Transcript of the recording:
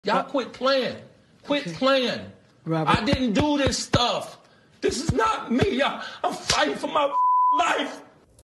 Y'all quit playing. Quit playing. Robert. I didn't do this stuff. This is not me. I'm fighting for my life.